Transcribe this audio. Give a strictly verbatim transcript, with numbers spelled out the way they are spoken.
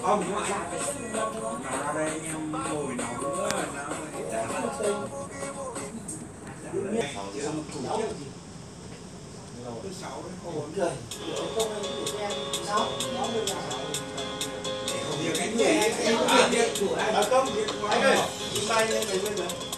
Không đúng rồi. Nó ra đây em ngồi nóng nữa nó chả thứ sáu đấy. Ổn rồi. Không anh để em sáu, nó mới là việc anh nghỉ anh không việc của anh. Không, anh ơi, bay lên này bên này.